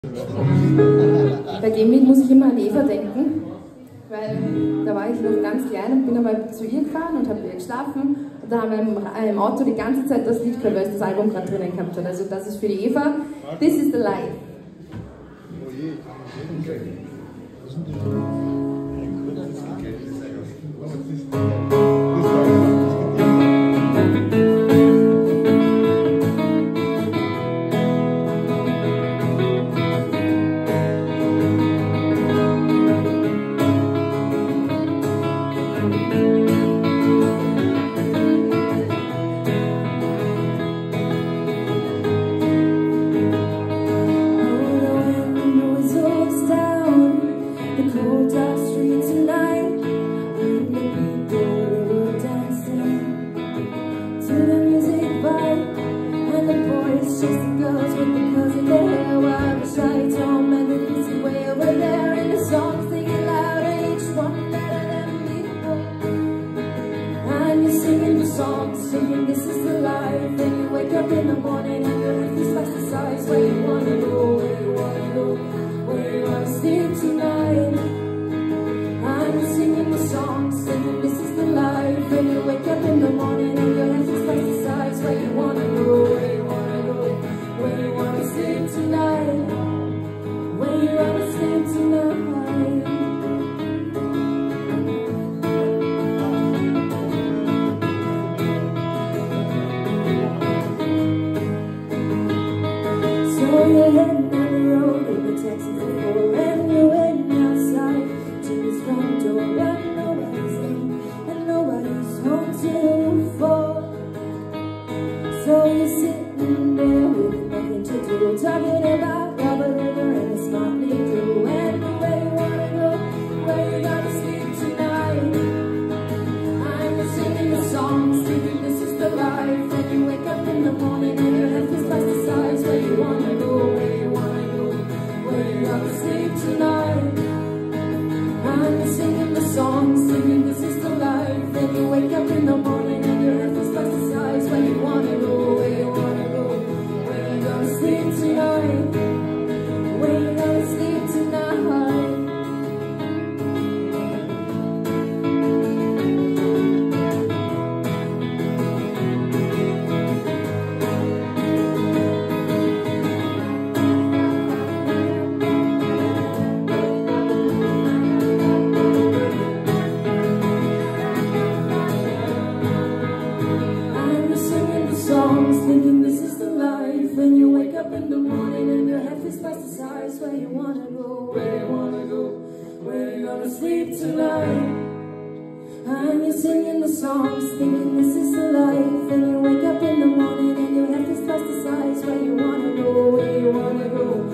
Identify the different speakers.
Speaker 1: Bei dem Lied muss ich immer an Eva denken, weil da war ich noch ganz klein und bin einmal zu ihr gefahren und habe mit ihr geschlafen und da haben wir im Auto die ganze Zeit das Lied gehört, weil es das Album gerade drinnen gehabt hat. Also das ist für die Eva, This is the Life.
Speaker 2: Singing, this is the life. Then you wake up in the morning and your life is past the size. Where you wanna go, where you wanna go, where you wanna sleep tonight. I'm singing the song, singing this is the life. When you wake up in the morning and your life is past the size. Where you wanna go, where you wanna go, where you wanna sleep tonight. Where you wanna sleep tonight. So you're heading down the road in the taxi for and you're waiting outside Jimmy's front door, but nobody's in and nobody's home till 4. So you're sitting there with nothing to do, talking about Robert River and a smart Drew, and where you wanna go, where you gonna sleep tonight. I'm singing the songs, thinking this is the life, and you wake up in the morning and your head is past the sides. Where you wanna go, where you wanna go, where you gonna sleep tonight. I'm singing the song, singing this is the life, and you wake up in the morning and your head is past the sides. Where you wanna go, where you wanna go, where you gonna sleep tonight. Where you gonna sleep tonight. Thinking this is the life. When you wake up in the morning and your head is past the size. Where you wanna go, where you wanna go, where you gonna sleep tonight. And you're singing the songs, thinking this is the life. When you wake up in the morning and your head is past the size. Where you wanna go, where you wanna go,